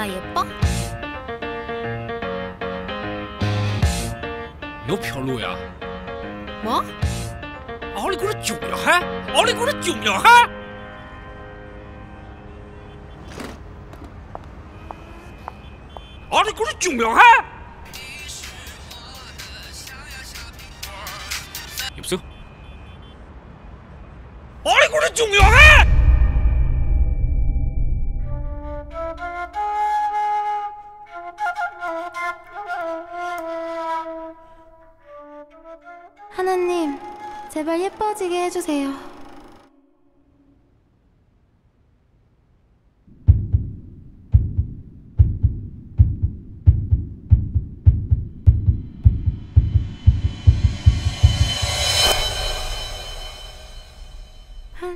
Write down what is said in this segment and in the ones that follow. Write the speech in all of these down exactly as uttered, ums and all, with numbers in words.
나 예뻐? 너 별로야. 뭐? 아니 그래 중요해? 아니 그래 중요해? 아니 그래 중요해? 여보세요? 아니 그래 중요해? 하나님, 제발 예뻐지게 해주세요. 한...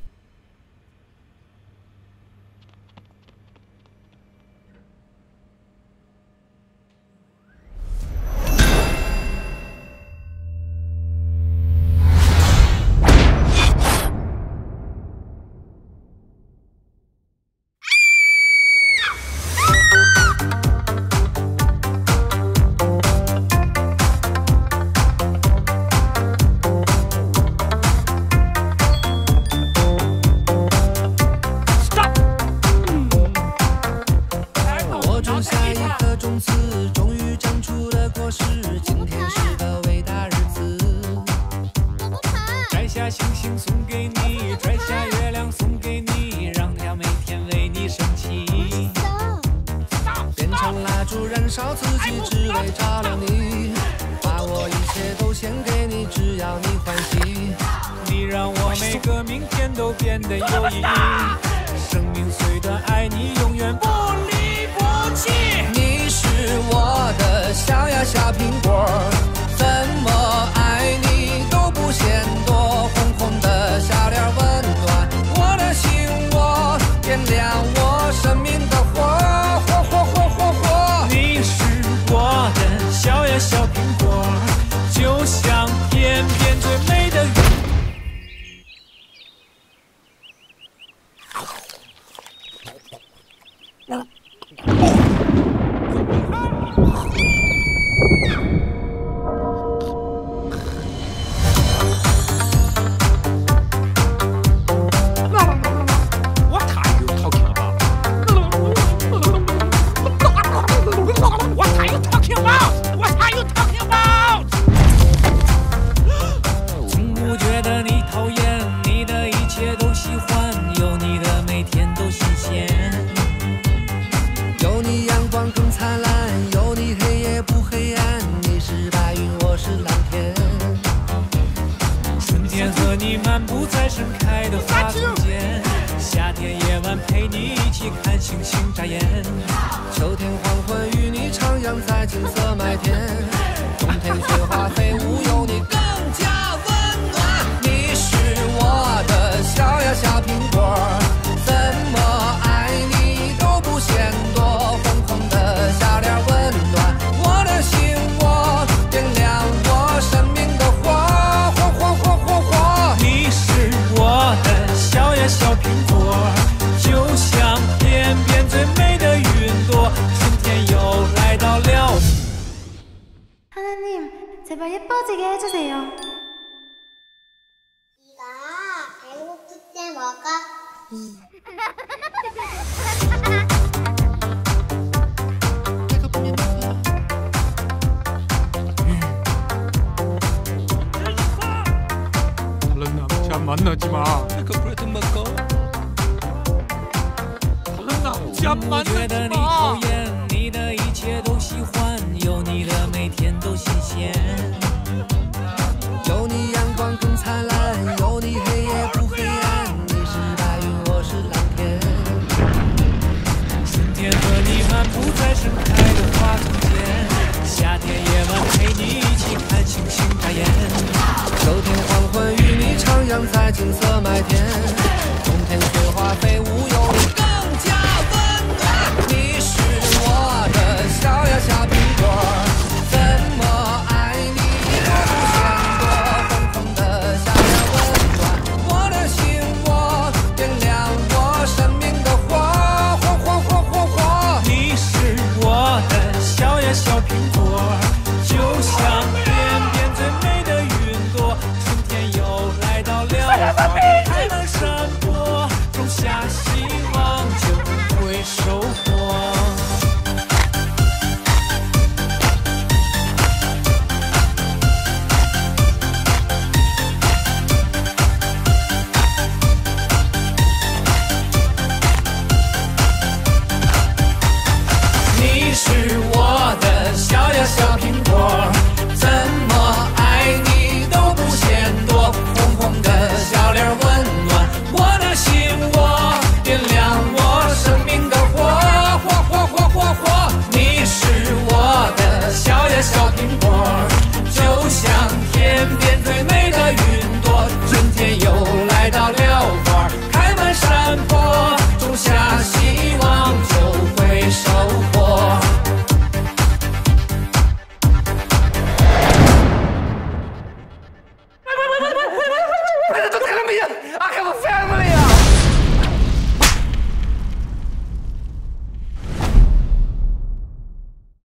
하나님, 제발 예뻐지게 해주세요. 이거 배고플 때 먹어. 배고프면 먹어. 다른 남자 만나지 마. 배고플 때 먹어. 다른 남자 만나지 마. 你的一切都喜欢，有你的每天都新鲜。 有你阳光更灿烂，有你黑夜不黑暗。你是白云，我是蓝天。 春天和你漫步在盛开的花丛间，夏天夜晚陪你一起看星星眨眼。 秋天黄昏与你徜徉在金色麦田，冬天雪花飞舞，有你更加温暖。你是我的小呀小苹果，怎么爱你都不嫌多。红红的小呀温暖我的心窝，点亮我生命的火，火火火火火。 你小呀小苹果，怎么爱你都不嫌多。红红的小脸温暖我的心窝，点亮我生命的火，火火火火火。你是我的小呀小苹果，就像天边最美的云朵。春天又来到了花开满山坡，种下希望就会收获。都开了没呀？